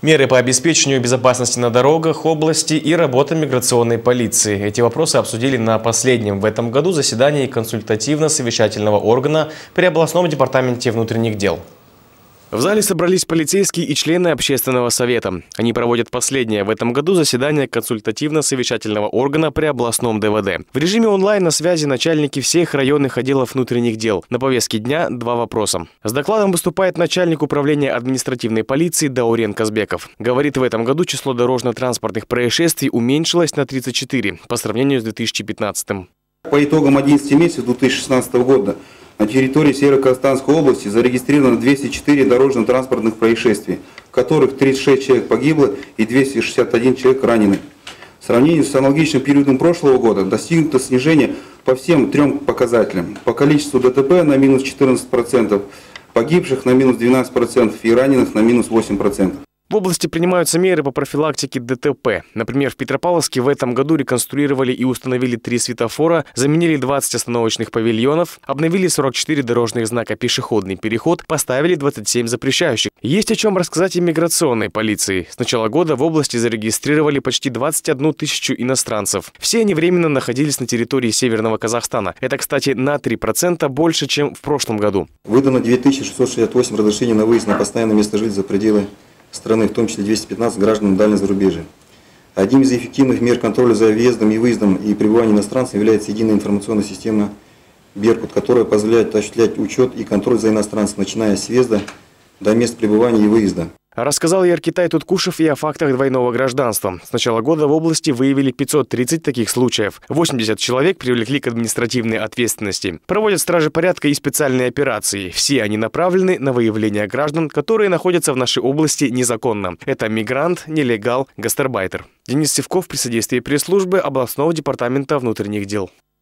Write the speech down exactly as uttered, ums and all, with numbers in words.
Меры по обеспечению безопасности на дорогах области и работа миграционной полиции. Эти вопросы обсудили на последнем в этом году заседании консультативно-совещательного органа при областном департаменте внутренних дел. В зале собрались полицейские и члены общественного совета. Они проводят последнее в этом году заседание консультативно-совещательного органа при областном дэ вэ дэ. В режиме онлайн на связи начальники всех районных отделов внутренних дел. На повестке дня два вопроса. С докладом выступает начальник управления административной полиции Даурен Казбеков. Говорит, в этом году число дорожно-транспортных происшествий уменьшилось на тридцать четыре по сравнению с две тысячи пятнадцатым. По итогам одиннадцати месяцев две тысячи шестнадцатого года на территории Северо-Казахстанской области зарегистрировано двести четыре дорожно-транспортных происшествий, в которых тридцать шесть человек погибло и двести шестьдесят один человек ранены. В сравнении с аналогичным периодом прошлого года достигнуто снижение по всем трем показателям. По количеству дэ тэ пэ на минус четырнадцать процентов, погибших на минус двенадцать процентов и раненых на минус восемь процентов. В области принимаются меры по профилактике дэ тэ пэ. Например, в Петропавловске в этом году реконструировали и установили три светофора, заменили двадцать остановочных павильонов, обновили сорок четыре дорожных знака «Пешеходный переход», поставили двадцать семь запрещающих. Есть о чем рассказать и миграционной полиции. С начала года в области зарегистрировали почти двадцать одну тысячу иностранцев. Все они временно находились на территории Северного Казахстана. Это, кстати, на три процента больше, чем в прошлом году. Выдано две тысячи шестьсот шестьдесят восемь разрешений на выезд на постоянное место жительства за пределы страны, в том числе двести пятнадцать граждан дальнего зарубежья. Одним из эффективных мер контроля за въездом и выездом и пребыванием иностранцев является единая информационная система «Беркут», которая позволяет осуществлять учет и контроль за иностранцем, начиная с въезда до мест пребывания и выезда. Рассказал Яркитай Туткушев и о фактах двойного гражданства. С начала года в области выявили пятьсот тридцать таких случаев. восемьдесят человек привлекли к административной ответственности. Проводят стражи порядка и специальные операции. Все они направлены на выявление граждан, которые находятся в нашей области незаконно. Это мигрант, нелегал, гастарбайтер. Денис Севков при содействии пресс-службы областного департамента внутренних дел.